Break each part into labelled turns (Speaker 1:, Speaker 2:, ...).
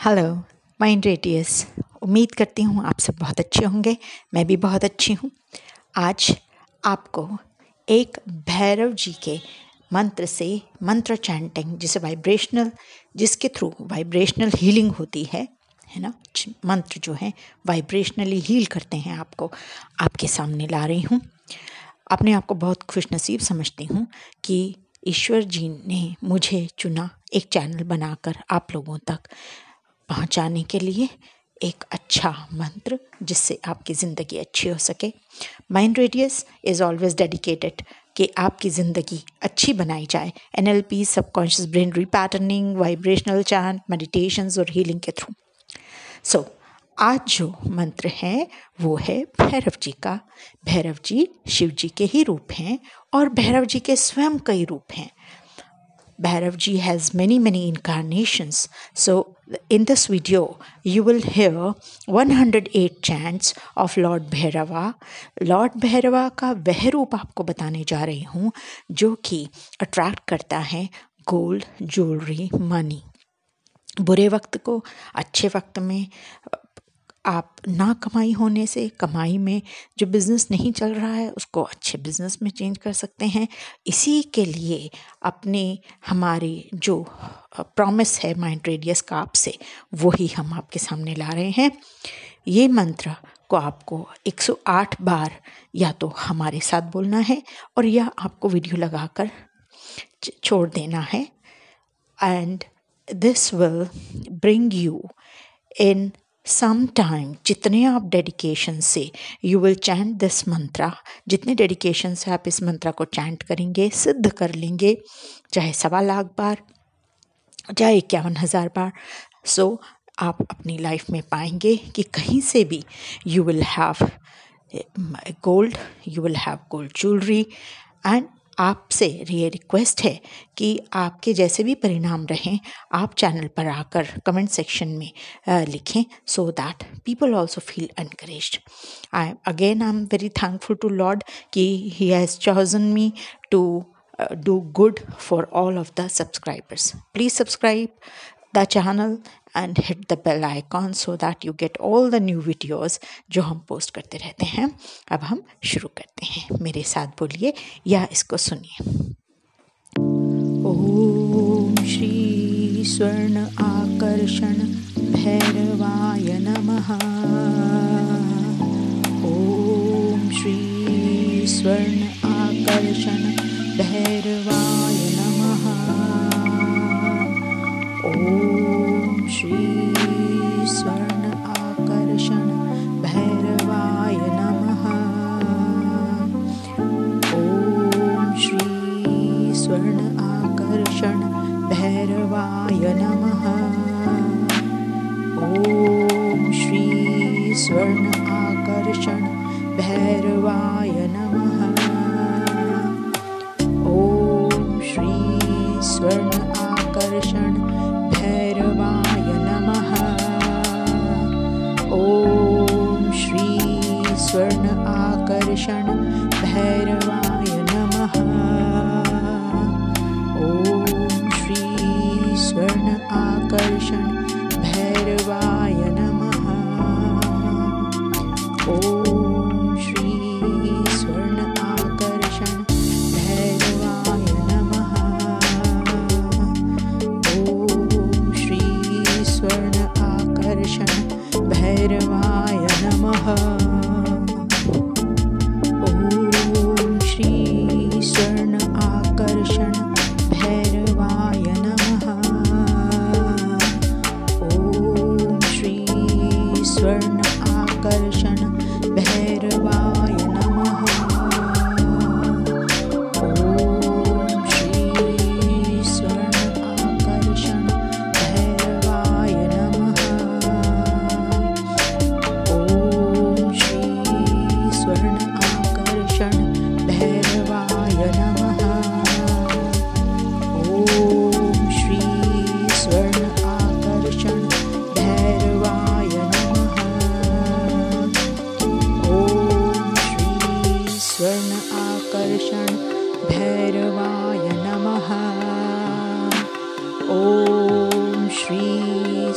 Speaker 1: Hello mind radius. उम्मीद करती हूँ आप सब बहुत अच्छे होंगे। मैं भी बहुत अच्छी हूँ। आज आपको एक भैरव जी के मंत्र से मंत्र चैंटिंग जिसके थ्रू वाइब्रेशनल हीलिंग होती है ना। मंत्र जो है वाइब्रेशनली हील करते हैं आपको, आपके सामने ला रही हूँ। अपने आप को बहुत खुशनसीब समझती हूँ कि ईश्वर जी ने मुझे चुना एक चैनल बनाकर आप लोगों तक पहुंचाने के लिए एक अच्छा मंत्र जिससे आपकी ज़िंदगी अच्छी हो सके। Mind radius is always dedicated कि आपकी ज़िंदगी अच्छी बनाई जाए NLP, subconscious brain repatterning, vibrational chant, meditations और हीलिंग के थ्रू। सो आज जो मंत्र है वो है भैरव जी का। भैरव जी शिव जी के ही रूप हैं और भैरव जी के स्वयं कई रूप हैं। Bhairav ji has many incarnations. So in this video you will hear 108 chants of Lord Bhairava. Lord Bhairava का वह रूप आपको बताने जा रही हूँ जो कि अट्रैक्ट करता है गोल्ड, ज्वेलरी, मनी। बुरे वक्त को अच्छे वक्त में, आप ना कमाई होने से कमाई में, जो बिज़नेस नहीं चल रहा है उसको अच्छे बिज़नेस में चेंज कर सकते हैं। इसी के लिए हमारी जो प्रॉमिस है माइंड रेडियस का आपसे, वही हम आपके सामने ला रहे हैं। ये मंत्र को आपको 108 बार या तो हमारे साथ बोलना है और या आपको वीडियो लगाकर छोड़ देना है। And this will bring you in some time. जितने आप डेडिकेशन से you will chant this mantra, जितने डेडिकेशन से आप इस मंत्रा को चैंट करेंगे, सिद्ध कर लेंगे, चाहे 1.25 लाख बार, चाहे 51,000 बार। सो आप अपनी लाइफ में पाएंगे कि कहीं से भी you will have gold, you will have gold jewellery. And आपसे ये रिक्वेस्ट है कि आपके जैसे भी परिणाम रहें, आप चैनल पर आकर कमेंट सेक्शन में लिखें, so that people also feel encouraged. I am very thankful to lord कि he has chosen me to do good for all of the subscribers. Please subscribe the channel and hit the bell icon so that you get all the new videos जो हम post करते रहते हैं। अब हम शुरू करते हैं। मेरे साथ बोलिए या इसको सुनिए। ओम श्री स्वर्ण आकर्षण भैरवाय नमः। ओम श्री स्वर्ण आकर्षण भैरवाय नमः। ओम श्री स्वर्ण आकर्षण भैरवाय नमः। ओम श्री स्वर्ण आकर्षण भैरवाय नमः। ओम श्री स्वर्ण आकर्षण भैरवाय नमः। स्वर्ण आकर्षण भैरवाय नमः। ओम श्री स्वर्ण आकर्षण भैरवाय नमः। ओम श्री स्वर्ण आकर्षण भैरवाय नमः। ओम श्री स्वर्ण आकर्षण भैरवाय नमः। स्वर्ण आकर्षण भैरवाय नमः। ओम श्री स्वर्ण आकर्षण भैरवाय नमः। ओम श्री स्वर्ण आकर्षण भैरवाय नमः। ओम श्री स्वर्ण आकर्षण भैरवाय नमः। ओम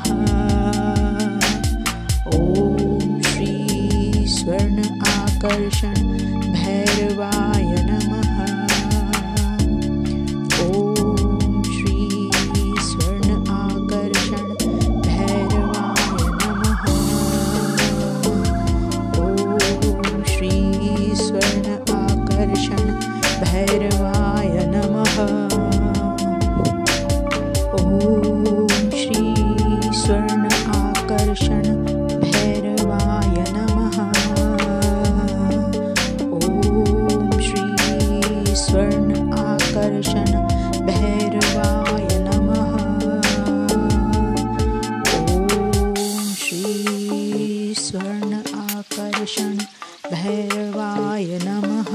Speaker 1: ॐ श्री स्वर्ण आकर्षण भैरवाय नमः। ॐ श्री स्वर्ण आकर्षण भैरवाय नमः। ॐ श्री स्वर्ण आकर्षण भैरवाय नमः। ॐ श्री स्वर्ण आकर्षण भैरवाय नमः। ॐ श्री स्वर्ण आकर्षण भैरवाय नमः। ॐ श्री स्वर्ण आकर्षण भैरवाय नमः।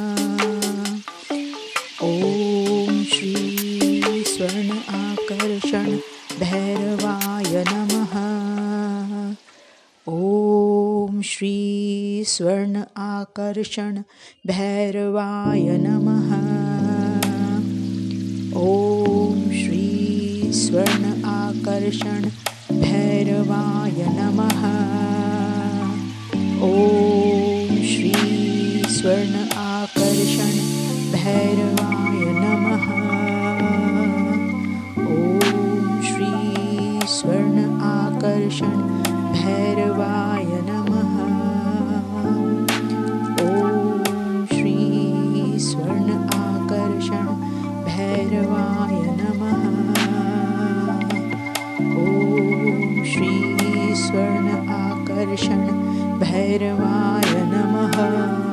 Speaker 1: ॐ श्री स्वर्ण आकर्षण भैरवाय नमः। ॐ श्री स्वर्ण आकर्षण भैरवाय नमः। ॐ श्री स्वर्ण आकर्षण भैरवाय नमः। ॐ श्री स्वर्ण आकर्षण भैरवाय नमः। ॐ श्री स्वर्ण आकर्षण भैरवाय नमः। ॐ श्री स्वर्ण आकर्षण भैरवाय नमः। ॐ श्री स्वर्ण आकर्षण भैरवाय नमः।